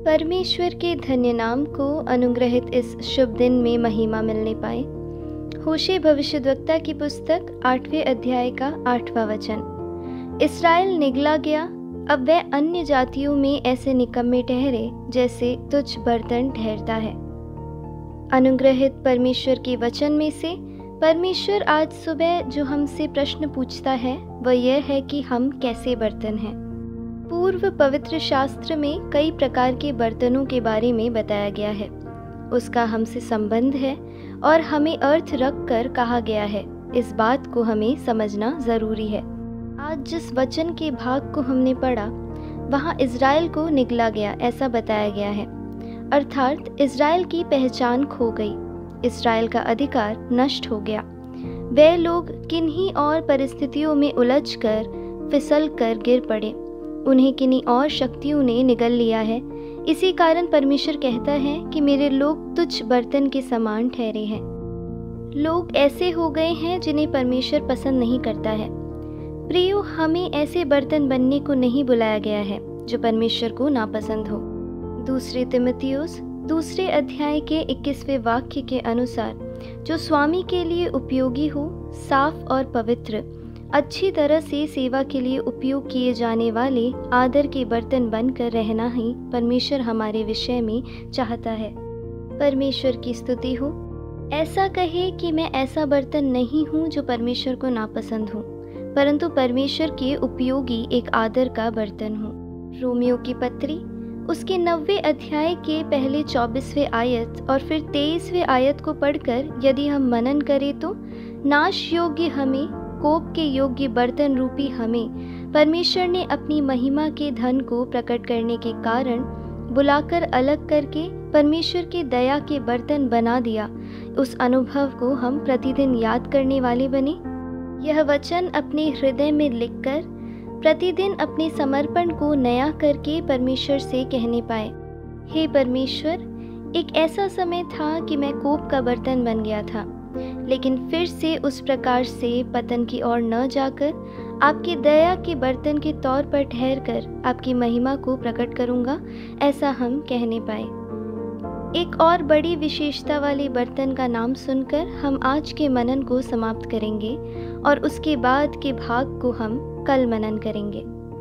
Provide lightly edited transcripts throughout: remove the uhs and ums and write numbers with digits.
परमेश्वर के धन्य नाम को अनुग्रहित इस शुभ दिन में महिमा मिलने पाए। होशे भविष्यद्वक्ता की पुस्तक 8वें अध्याय का 8वां वचन। इस्राएल निगला गया, अब वह अन्य जातियों में ऐसे निकम्मे ठहरे जैसे तुच्छ बर्तन ठहरता है। अनुग्रहित परमेश्वर के वचन में से परमेश्वर आज सुबह जो हमसे प्रश्न पूछता है वह यह है कि हम कैसे बर्तन हैं। पूर्व पवित्र शास्त्र में कई प्रकार के बर्तनों के बारे में बताया गया है, उसका हमसे संबंध है और हमें अर्थ रख कर कहा गया है। इस बात को हमें समझना ज़रूरी है। आज जिस वचन के भाग को हमने पढ़ा वहाँ इज़राइल को निगला गया ऐसा बताया गया है, अर्थात इज़राइल की पहचान खो गई, इज़राइल का अधिकार नष्ट हो गया। वे लोग किन्हीं और परिस्थितियों में उलझकर फिसल कर गिर पड़े, उन्हें किन्हीं और शक्तियों ने निगल लिया है। इसी कारण परमेश्वर कहता है कि मेरे लोग तुच्छ बर्तन के समान ठहरे हैं। लोग ऐसे हो गए हैं जिन्हें परमेश्वर पसंद नहीं करता है। प्रियो, हमें ऐसे बर्तन बनने को नहीं बुलाया गया है जो परमेश्वर को नापसंद हो। दूसरे तिमुथियुस 2 अध्याय के 21वें वाक्य के अनुसार जो स्वामी के लिए उपयोगी हो, साफ और पवित्र, अच्छी तरह से सेवा के लिए उपयोग किए जाने वाले आदर के बर्तन बनकर रहना ही परमेश्वर हमारे विषय में चाहता है। परमेश्वर की स्तुति हो। ऐसा कहे कि मैं ऐसा बर्तन नहीं हूँ जो परमेश्वर को नापसंद हूँ, परंतु परमेश्वर के उपयोगी एक आदर का बर्तन हूँ। रोमियो की पत्री उसके 90वें अध्याय के पहले 24वें आयत और फिर 23वें आयत को पढ़कर यदि हम मनन करें तो नाश योग्य हमें, कोप के योग्य बर्तन रूपी हमें परमेश्वर ने अपनी महिमा के धन को प्रकट करने के कारण बुलाकर अलग करके परमेश्वर के दया के बर्तन बना दिया। उस अनुभव को हम प्रतिदिन याद करने वाले बने। यह वचन अपने हृदय में लिखकर प्रतिदिन अपने समर्पण को नया करके परमेश्वर से कहने पाए, हे परमेश्वर, एक ऐसा समय था कि मैं कोप का बर्तन बन गया था, लेकिन फिर से उस प्रकार से पतन की ओर न जाकर आपकी दया के बर्तन के तौर पर ठहरकर आपकी महिमा को प्रकट करूंगा, ऐसा हम कहने पाए। एक और बड़ी विशेषता वाले बर्तन का नाम सुनकर हम आज के मनन को समाप्त करेंगे और उसके बाद के भाग को हम कल मनन करेंगे।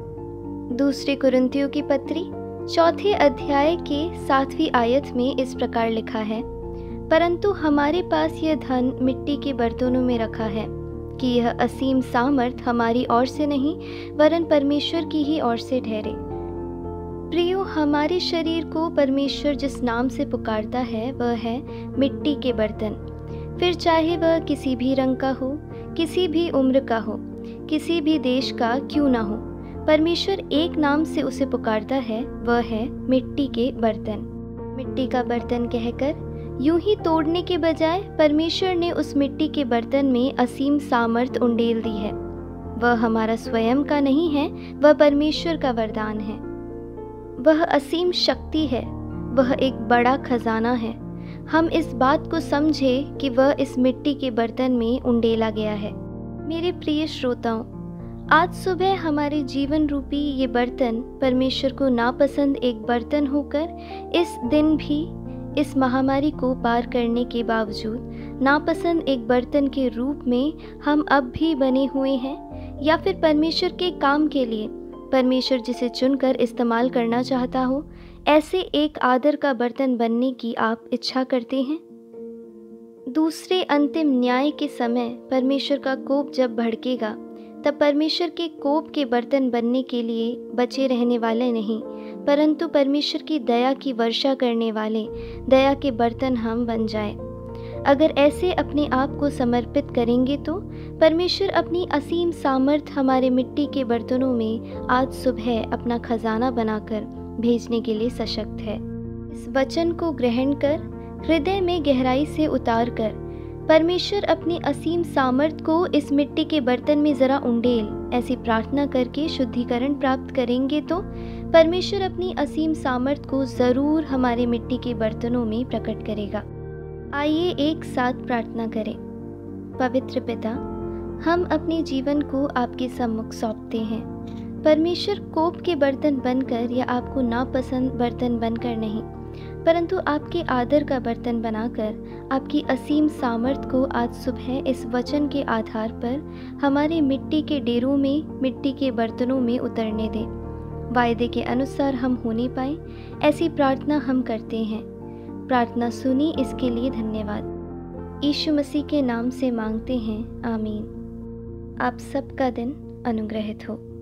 दूसरे कुरिन्थियों की पत्री 4 अध्याय के 7वीं आयत में इस प्रकार लिखा है, परंतु हमारे पास यह धन मिट्टी के बर्तनों में रखा है कि यह असीम सामर्थ हमारी ओर से नहीं वरन परमेश्वर की ही ओर से ठहरे। प्रियो, हमारे शरीर को परमेश्वर जिस नाम से पुकारता है वह है मिट्टी के बर्तन। फिर चाहे वह किसी भी रंग का हो, किसी भी उम्र का हो, किसी भी देश का क्यों ना हो, परमेश्वर एक नाम से उसे पुकारता है, वह है मिट्टी के बर्तन। मिट्टी का बर्तन कहकर यूं ही तोड़ने के बजाय परमेश्वर ने उस मिट्टी के बर्तन में असीम सामर्थ उंडेल दी है। वह हमारा स्वयं का नहीं है, वह परमेश्वर का वरदान है। वह असीम शक्ति है, वह एक बड़ा खजाना है। हम इस बात को समझे कि वह इस मिट्टी के बर्तन में उंडेला गया है। मेरे प्रिय श्रोताओं, आज सुबह हमारे जीवन रूपी ये बर्तन परमेश्वर को नापसंद एक बर्तन होकर इस दिन भी, इस महामारी को पार करने के बावजूद नापसंद एक बर्तन के रूप में हम अब भी बने हुए हैं, या फिर परमेश्वर के काम के लिए परमेश्वर जिसे चुनकर इस्तेमाल करना चाहता हो, ऐसे एक आदर का बर्तन बनने की आप इच्छा करते हैं। दूसरे अंतिम न्याय के समय परमेश्वर का कोप जब भड़केगा, तब परमेश्वर के कोप के बर्तन बनने के लिए बचे रहने वाले नहीं, परंतु परमेश्वर की दया की वर्षा करने वाले दया के बर्तन हम बन जाए। अगर ऐसे अपने आप को समर्पित करेंगे तो परमेश्वर अपनी असीम सामर्थ हमारे मिट्टी के बर्तनों में आज सुबह अपना खजाना बनाकर भेजने के लिए सशक्त है। इस वचन को ग्रहण कर हृदय में गहराई से उतार कर परमेश्वर अपनी असीम सामर्थ को इस मिट्टी के बर्तन में जरा उंडेल, ऐसी प्रार्थना करके शुद्धिकरण प्राप्त करेंगे तो परमेश्वर अपनी असीम सामर्थ को जरूर हमारे मिट्टी के बर्तनों में प्रकट करेगा। आइए एक साथ प्रार्थना करें। पवित्र पिता, हम अपने जीवन को आपके सम्मुख सौंपते हैं। परमेश्वर कोप के बर्तन बनकर या आपको नापसंद बर्तन बनकर नहीं, परंतु आपके आदर का बर्तन बनाकर आपकी असीम सामर्थ को आज सुबह इस वचन के आधार पर हमारे मिट्टी के डेरों में, मिट्टी के बर्तनों में उतरने दे। वायदे के अनुसार हम होने पाए, ऐसी प्रार्थना हम करते हैं। प्रार्थना सुनी, इसके लिए धन्यवाद। यीशु मसीह के नाम से मांगते हैं, आमीन। आप सबका दिन अनुग्रहित हो।